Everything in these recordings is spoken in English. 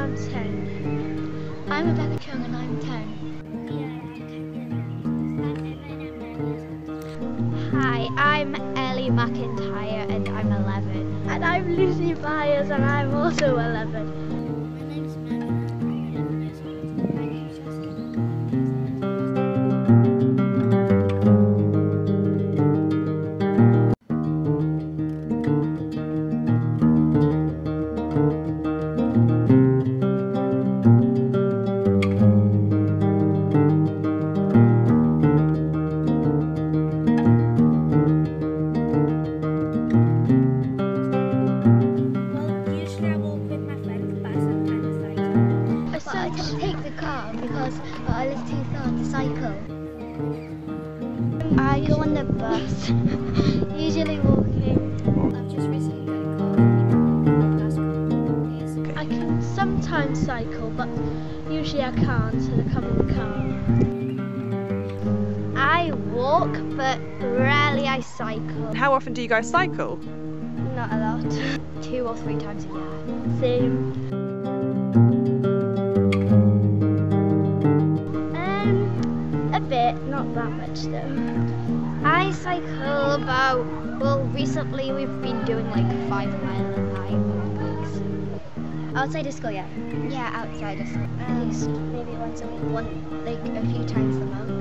I'm 10. I'm Rebecca Chung and I'm 10. Hi, I'm Ellie McIntyre and I'm 11. And I'm Lucy Byers and I'm also 11. I can take the car because I live too far to cycle. I go on the bus, usually walking. I've just recently got a car from Newcastle. I can sometimes cycle, but usually I can't, so I come in the car. I walk, but rarely I cycle. How often do you guys cycle? Not a lot. 2 or 3 times a year. Same. A bit, not that much though. I cycle about, well, recently we've been doing like 5 mile a night. Outside of school, yeah. Yeah, outside of school. At least maybe once a week, like a few times a month.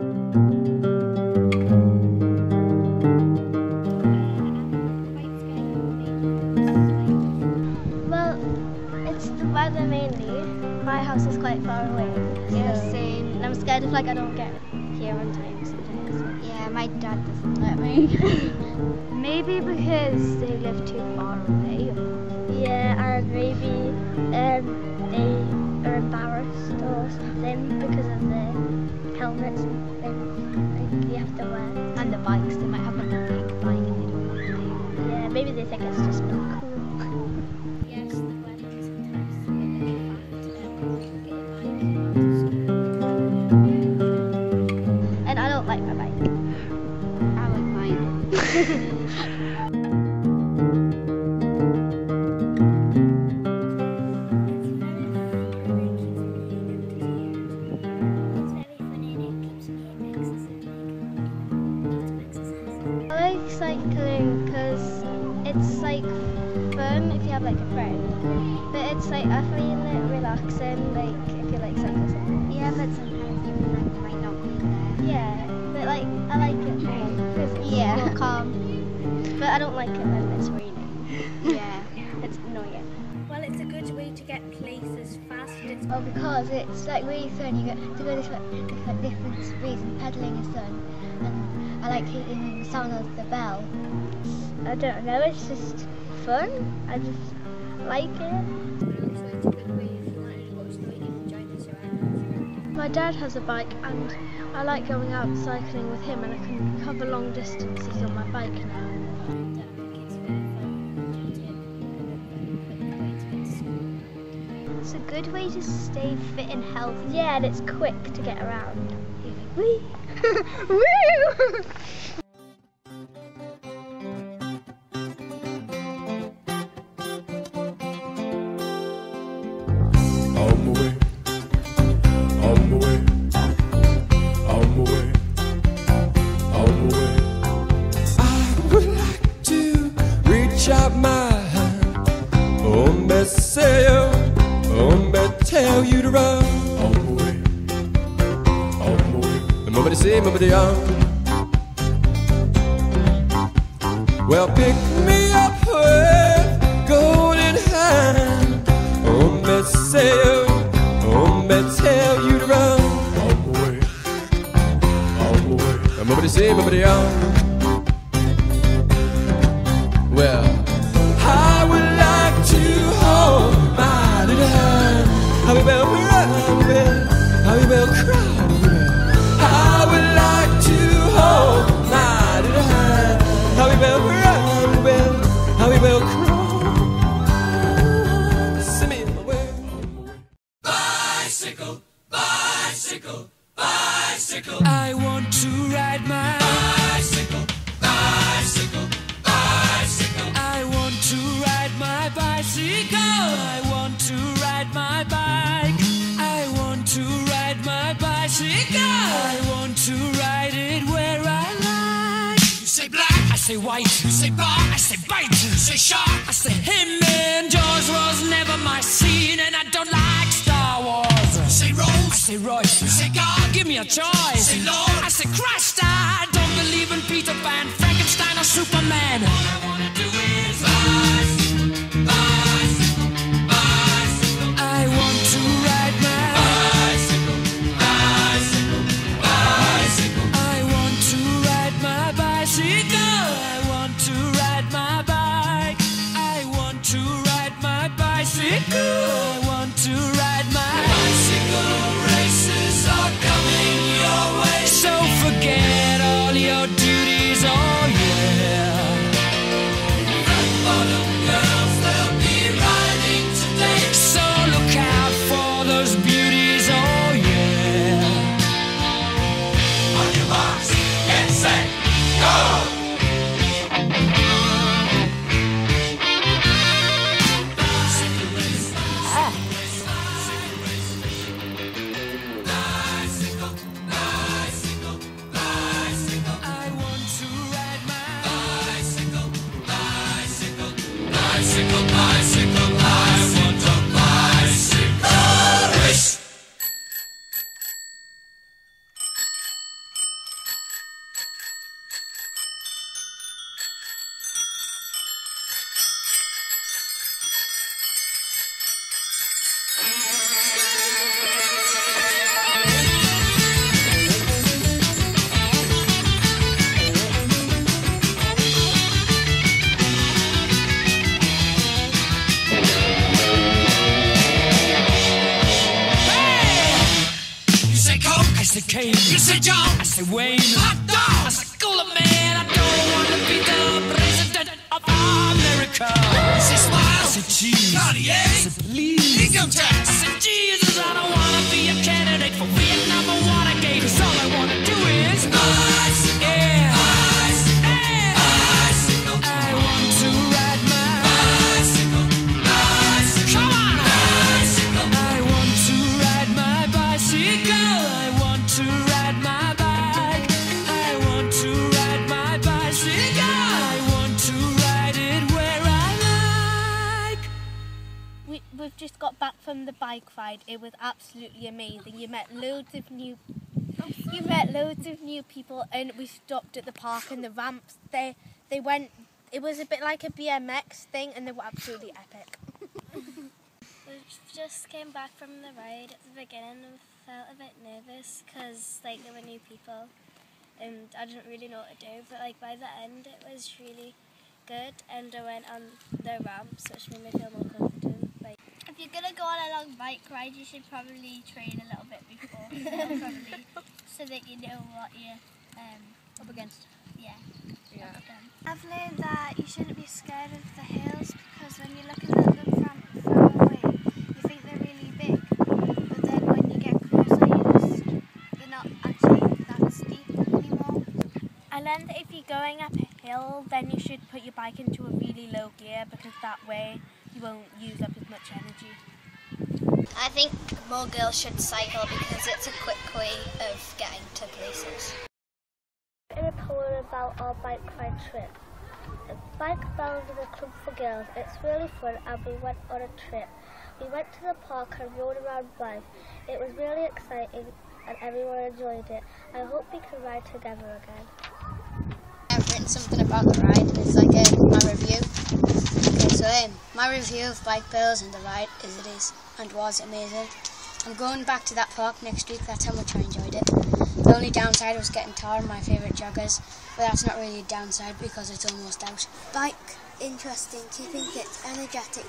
Well, it's the weather mainly. My house is quite far away. Yeah, same. And I'm scared if like I don't get here on time sometimes. Yeah, my dad doesn't let me. Maybe because they live too far away. Yeah, and maybe they are embarrassed or something because of the helmets and things like you have to wear. And the bikes, they might have like a big bike and they don't want to. Yeah, maybe they think it's just not cool. Yes, the weather is sometimes a bit fat. And I don't like my bike. I like mine. I like cycling because it's like fun if you have like a friend, but it's like I find it relaxing like if you like cycle something. Yeah, but sometimes your friend might not be there. Yeah, but like I like it more because it's more calm. But I don't like it when it's raining. Yeah, it's annoying. Well, it's a good way to get places fast. Oh, because it's like really fun. You get to go this different speeds and pedalling is fun. And I like hearing the sound of the bell. I don't know, it's just fun. I just like it. My dad has a bike and I like going out cycling with him and I can cover long distances on my bike now. It's a good way to stay fit and healthy. Yeah, and it's quick to get around. Whee! Woo! Tell you to run all the way. Nobody say, nobody on. Well, pick me up with golden hand. Me say, me tell you to run all the way. Nobody say, nobody on. Well, I would like to hold my little hand. I will cry. I would like to hold my little hand. I will cry. Send me away. Bicycle, bicycle, bicycle. I want to ride my bicycle, bicycle, bicycle. say white, you say bar, I say bite, you say shark, I say him, man. Jaws was never my scene, and I don't like Star Wars. You say Rose, I say Royce, you say God, give me a choice. You say Lord, I say Christ. I don't believe in Peter Pan, Frankenstein or Superman. All I wanna do is bicycle, bicycle, bicycle. I want to ride my bicycle, bicycle, bicycle. I want to ride my bicycle. I want to ride my bike. I want to ride my bicycle. I want to ride my bicycle. Races are coming your way, so forget all your duties. Oh yeah. Fat bottom girls, they'll be riding today, so look out for those beauties. Oh yeah. On your marks, get set, go. Bicycle, bicycle, I want a bicycle race. I say Kane, you say John, I say Wayne, hot dog, I say cooler man. I don't want to be the president of America. I say smile, I say cheese, Cartier, I say please, income tax, I say Jesus. I don't want to be a candidate for Vietnam or Watergate, 'cause all I want to do is bicycle, yeah, bicycle, yeah, bicycle. I want to ride my bicycle, bicycle, come on, bicycle. I want to ride my bicycle. To ride my bike, I want to ride my bicycle. I want to ride it where I like. We've just got back from the bike ride. It was absolutely amazing. You met loads of new people, and we stopped at the park and the ramps. They went. It was a bit like a BMX thing, and they were absolutely epic. We just came back from the ride at the beginning and felt a bit nervous because there were new people and I didn't really know what to do, but by the end it was really good, and I went on the ramps, which made me feel more confident. If you're going to go on a long bike ride, you should probably train a little bit before, probably, so that you know what you're up against. Yeah. I've learned that you shouldn't be scared of the hills, because when you're looking at them from far away, you think they're really big, but then when you get closer, they're not actually that steep anymore. I learned that if you're going up a hill, then you should put your bike into a really low gear, because that way you won't use up as much energy. I think more girls should cycle because it's a quick way of getting to places. In a poem about our bike ride trip. A bike bound in a club for girls. It's really fun, and we went on a trip. We went to the park and rode around bike. It was really exciting and everyone enjoyed it. I hope we can ride together again. I've written something about the ride. It's like my review. Okay, so my review of Bike Bills and the ride is it is and was amazing. I'm going back to that park next week. That's how much I enjoyed it. The only downside was getting tired of my favourite joggers, but that's not really a downside because it's almost out. Bike, interesting, keeping fit, energetic,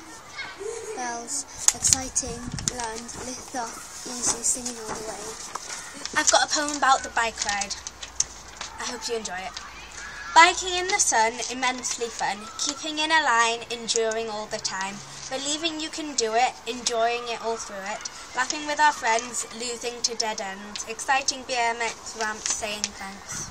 bells, exciting, land, lift off, easy, singing all the way. I've got a poem about the bike ride. I hope you enjoy it. Biking in the sun, immensely fun, keeping in a line, enduring all the time, believing you can do it, enjoying it all through it, laughing with our friends, losing to dead ends, exciting BMX ramps, saying thanks.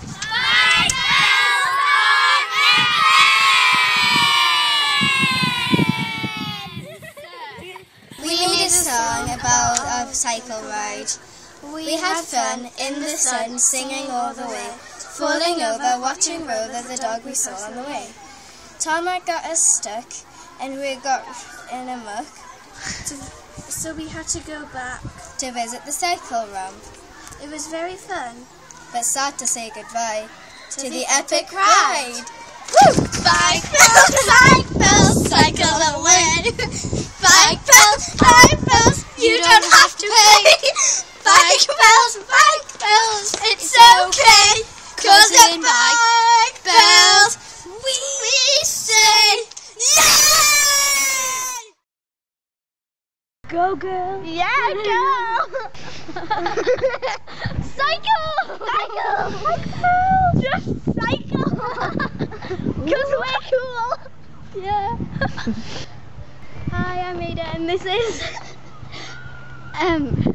We made a song about our cycle ride. We had fun in the sun, singing all the way. falling over, watching Rover, the dog we saw on the way. Tarmac got us stuck, and we got in a muck, So we had to go back. to visit the cycle ramp, It was very fun. but sad to say goodbye to the epic ride. Bike bells, cycle away. Bike bells, you don't have to pay. Bike bells, it's okay. 'Cause in bike bells, we say yay! Go, girl. Yeah, go! Cycle! Just cycle! Because we're cool! Yeah. Hi, I'm Ada, and this is